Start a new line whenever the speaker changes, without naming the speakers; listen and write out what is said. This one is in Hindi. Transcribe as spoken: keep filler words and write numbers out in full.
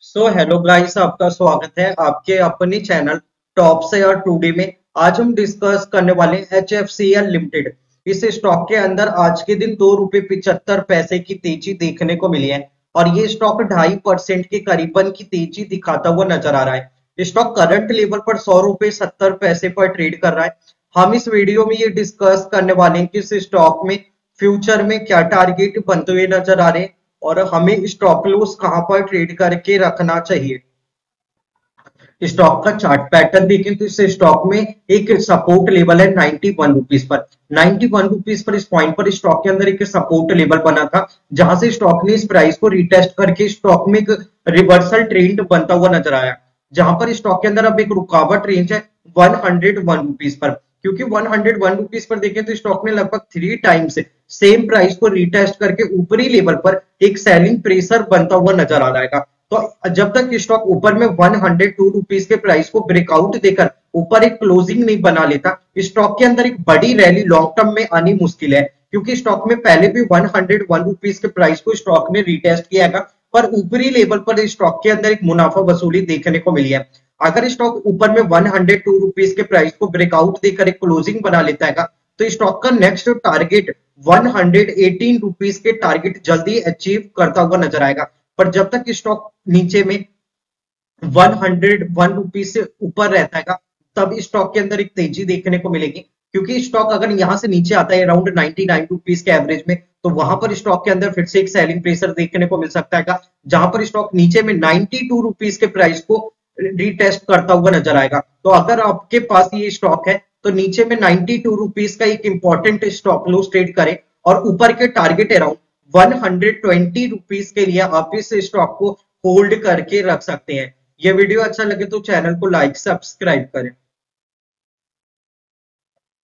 सो हेलो गाइस, आपका स्वागत है आपके अपने चैनल टॉप शेयर टुडे में। आज हम डिस्कस करने वाले हैं H F C L limited. इस स्टॉक के अंदर आज के दिन दो रुपए पिछहत्तर पैसे की तेजी देखने को मिली है और ये स्टॉक ढाई परसेंट के करीबन की तेजी दिखाता हुआ नजर आ रहा है। स्टॉक करंट लेवल पर सौ रुपए सत्तर पैसे पर ट्रेड कर रहा है। हम इस वीडियो में ये डिस्कस करने वाले हैं कि इस स्टॉक में फ्यूचर में क्या टारगेट बनते हुए नजर आ रहे हैं और हमें स्टॉप लॉस कहां पर ट्रेड करके रखना चाहिए। स्टॉक का चार्ट पैटर्न देखें तो इस स्टॉक में एक सपोर्ट लेवल है नाइन्टी वन रुपीस पर। नाइन्टी वन रुपीस पर इस पॉइंट पर स्टॉक के अंदर एक सपोर्ट लेवल बना था, जहां से स्टॉक ने इस प्राइस को रिटेस्ट करके स्टॉक में एक रिवर्सल ट्रेंड बनता हुआ नजर आया, जहां पर स्टॉक के अंदर अब एक रुकावट रेंज है वन हंड्रेड वन रुपीस पर। क्योंकि वन हंड्रेड वन रुपीस पर देखें तो स्टॉक ने लगभग थ्री टाइम्स सेम प्राइस को रिटेस्ट करके ऊपरी लेवल पर एक सेलिंग प्रेशर बनता हुआ नजर आ रहेगा। तो जब तक स्टॉक ऊपर में वन हंड्रेड टू रुपीस के प्राइस को ब्रेकआउट देकर ऊपर एक क्लोजिंग नहीं बना लेता, स्टॉक के अंदर एक बड़ी रैली लॉन्ग टर्म में आनी मुश्किल है। क्योंकि स्टॉक में पहले भी वन हंड्रेड वन रुपीस के प्राइस को स्टॉक ने रिटेस्ट किया है, पर ऊपरी लेवल पर स्टॉक के अंदर एक मुनाफा वसूली देखने को मिली है। अगर स्टॉक ऊपर में वन हंड्रेड टू रुपीस के प्राइस को ब्रेकआउट देकर एक क्लोजिंग बना लेता है, तो स्टॉक का next target one hundred eighteen rupees के टारगेट जल्दी अचीव करता हुआ नजर आएगा। पर जब तक स्टॉक नीचे में वन हंड्रेड वन रुपीस से ऊपर रहता है, तब स्टॉक के अंदर एक तेजी देखने को मिलेगी। क्योंकि स्टॉक अगर यहां से नीचे आता है अराउंड नाइन्टी नाइन रुपीस के एवरेज में, तो वहां पर स्टॉक के अंदर फिर से एक सेलिंग प्रेशर देखने को मिल सकता है, जहां पर स्टॉक नीचे में नाइन्टी टू रुपीस के प्राइस को रिटेस्ट करता हुआ नजर आएगा। तो अगर आपके पास ये स्टॉक है तो नीचे में नाइन्टी टू रुपीस का एक इंपॉर्टेंट स्टॉप लॉस ट्रेड करें और ऊपर के target around one hundred twenty rupees के लिए आप इस स्टॉक को होल्ड करके रख सकते हैं। ये वीडियो अच्छा लगे तो चैनल को लाइक सब्सक्राइब करें।